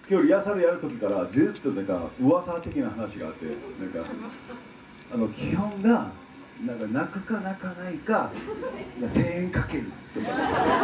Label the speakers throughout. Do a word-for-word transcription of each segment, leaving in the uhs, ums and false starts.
Speaker 1: 今日リハーサルやる時からずっとなんか噂的な話があって、なんかあの基本がなんか泣くか泣かないかせんえんかけるとか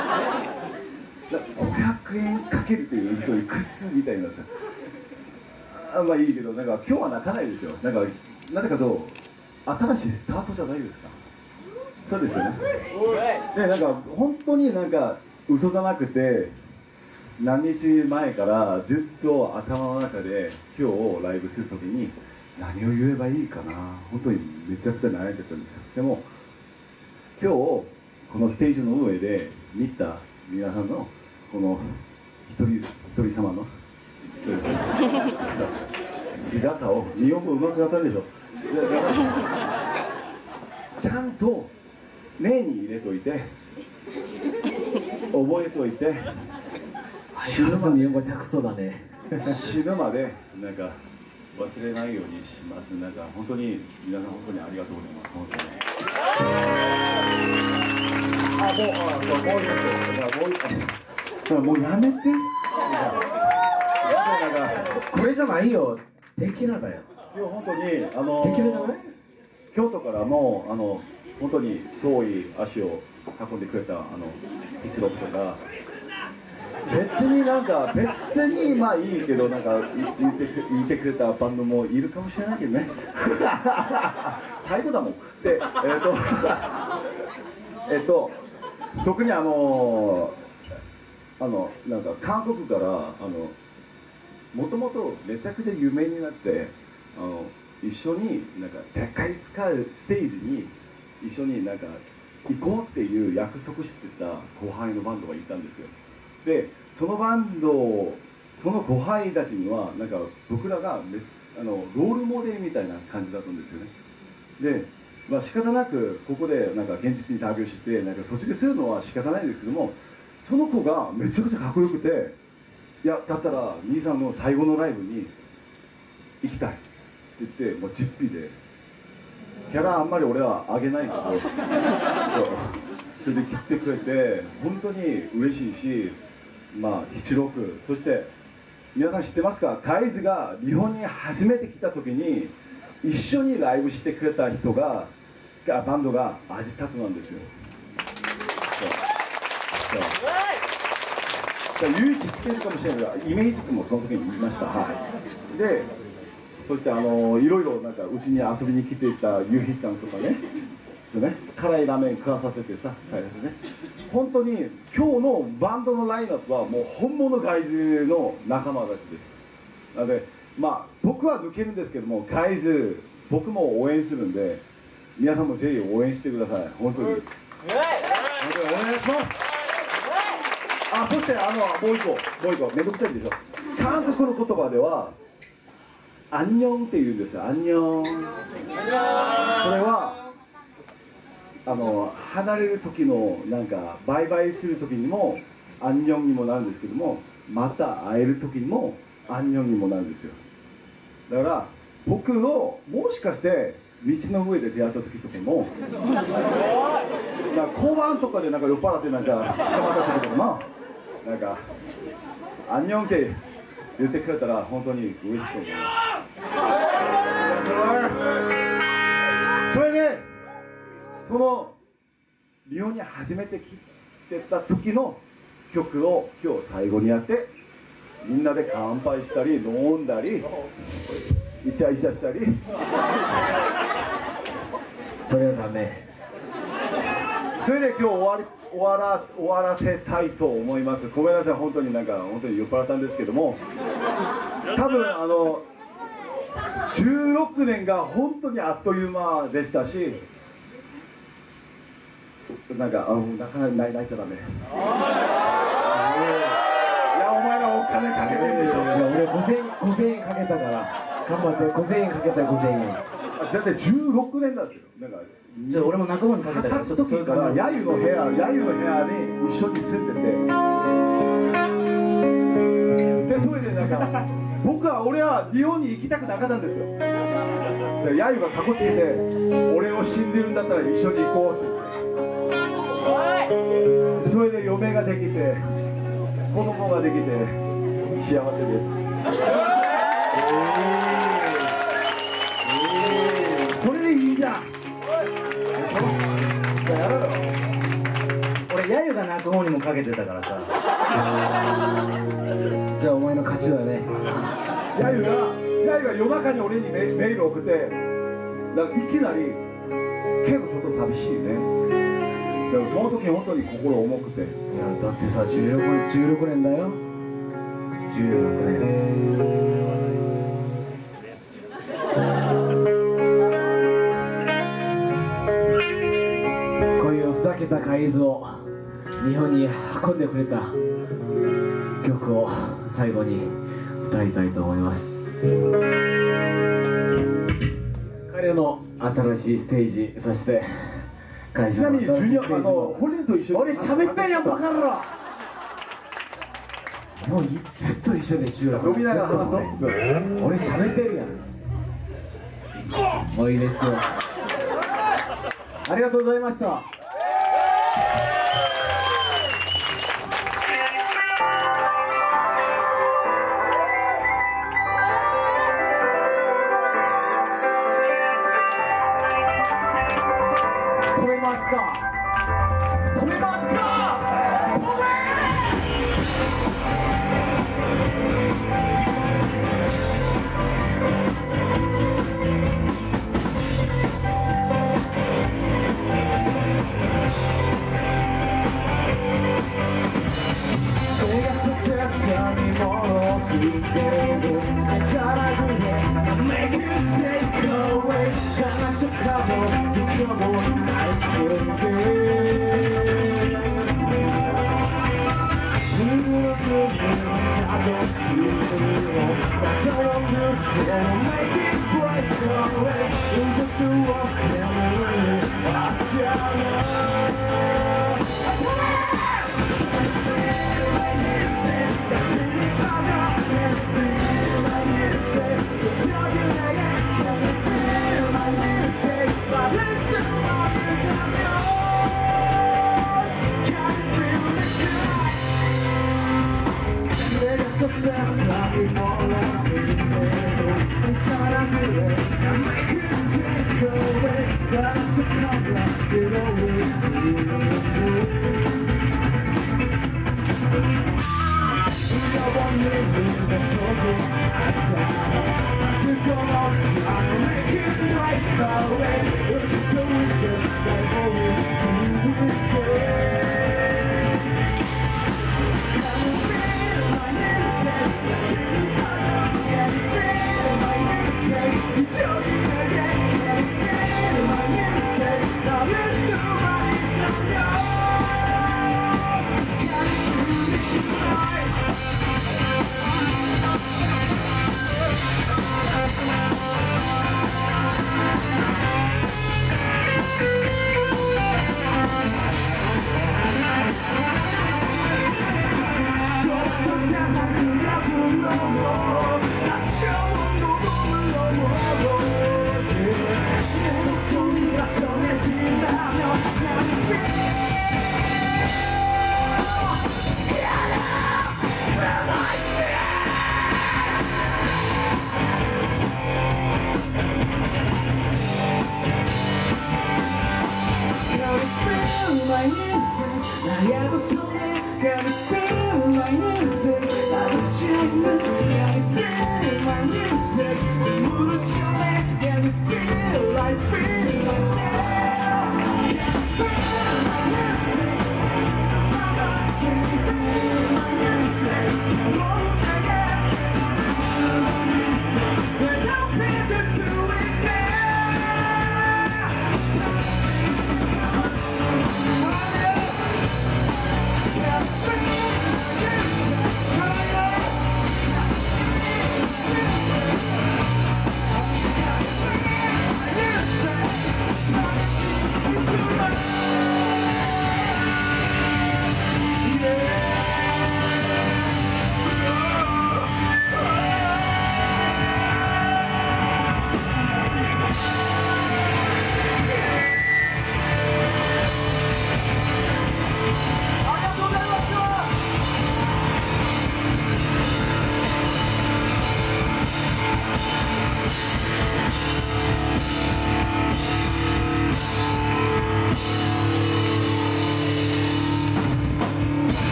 Speaker 1: ごひゃくえんかけるっていう人にクスみたいなさ、あまあいいけど、なんか今日は泣かないですよ。なんかなぜかと新しいスタートじゃないですか。そうですよね。でなんか本当になんか嘘じゃなくて、何日前からずっと頭の中で今日ライブするときに何を言えばいいかな、本当にめちゃくちゃ悩んでたんですよ。でも今日このステージの上で見た皆さんのこの一人一人様の姿を日本語上手くなったでしょ。ちゃんと目に入れといて覚えといて、
Speaker 2: 死ぬまで日本語下手くそだね。
Speaker 1: 死ぬまでなんか忘れないようにします。なんか本当に皆さん本当にありがとうございます。本当に。あ、もう、あ、もう、もう言うもうやめて。
Speaker 2: これじゃないよ。テキラだよ。
Speaker 1: 今日本当にあの
Speaker 2: テキラじゃない？
Speaker 1: 京都からもあの本当に遠い足を運んでくれたあの一郎とか。別になんか別にまあいいけど、なんか言って言ってくれたバンドもいるかもしれないけどね。最後だもん。で、えっ、ー、とえっと特にあのあのなんか韓国からあのもともとめちゃくちゃ有名になってあの一緒になんかでっかいスカステージに一緒になんか行こうっていう約束してた後輩のバンドがいたんですよ。でそのバンド、その後輩たちにはなんか僕らがめあのロールモデルみたいな感じだったんですよね。で、まあ、仕方なくここでなんか現実に旅をしてなんか卒業するのは仕方ないんですけども、その子がめちゃくちゃかっこよくて、いやだったら兄さんの最後のライブに行きたいって言って、もう実費でキャラあんまり俺はあげないけどそうそれで切ってくれて本当に嬉しいし、まあ一六、そして皆さん知ってますか、カイズが日本に初めて来た時に一緒にライブしてくれた人がバンドがアジタットなんですよ。そうそう唯一知ってるかもしれないが、イメージ君もその時に言いました。はい、でそしてあのいろいろなんかうちに遊びに来ていたゆひちゃんとかね、ですね、辛いラーメン食わさせてさ、ね、本当に今日のバンドのラインナップはもう本物ガイズの仲間たちです。なのでまあ僕は抜けるんですけども、ガイズ僕も応援するんで、皆さんもぜひ応援してください。本当に、本当にお願いします。あ、そしてあのもう一個もう一個めんどくさいでしょ。韓国の言葉ではアンニョンって言うんですよ。アンニョン。それはあの離れる時のなんかバイバイする時にもアンニョンにもなるんですけども、また会える時にもアンニョンにもなるんですよ。だから僕をもしかして道の上で出会った時とかもなんか交番とかでなんか酔っ払ってなんか捕まった時とかもなんかアンニョンって言ってくれたら本当に嬉しいと思います。それでその日本に初めて来てた時の曲を今日最後にやって、みんなで乾杯したり飲んだりイチャイチャしたり
Speaker 2: それはダメ。
Speaker 1: それで今日終わり終わら終わらせたいと思います。ごめんなさい、本当になんか本当に酔っ払ったんですけども、多分あのじゅうろくねんが本当にあっという間でしたし、なんかあの泣かない泣いちゃダメ。いやお前らお金かけてるでしょ。
Speaker 2: いや俺ごせんえんかけたから頑張って。ごせんえんかけたらごせんえん。
Speaker 1: だってじゅうろくねんですよ。なんか
Speaker 2: じゃあ俺も仲間にかけたから、
Speaker 1: 二十歳の時からヤユの部屋ヤユの部屋に一緒に住んでて、でそれでなんか僕は俺は日本に行きたくなかったんですよ。でヤユがかこつけて俺を信じるんだったら一緒に行こうって言って、それで嫁ができて子供ができて幸せです。それでいいじゃん。でしょ。じゃあやろうよ。
Speaker 3: 俺ヤユが泣く方にもかけてたからさ。
Speaker 2: じゃあお前の勝ちだね。
Speaker 1: ヤユがヤユが夜中に俺にメメールを送って、なんかいきなり結構ちょっと寂しいね。でもその時本当に心重くて。
Speaker 2: いやだってさじゅうろくねんじゅうろくねんだよ。じゅうろくねん。こういうふざけた海図を日本に運んでくれた曲を最後に歌いたいと思います。彼の新しいステージ、そして会社の
Speaker 1: ちなみにジュニアあのホリンと一緒に
Speaker 2: 俺喋ったやんバカ野郎。もういずっと一緒でじゅうろくねん
Speaker 1: 飲みながら話そう。
Speaker 2: 俺喋ってるやん。もういいですよ。ありがとうございました。止めますか。止めますか。止め。Away.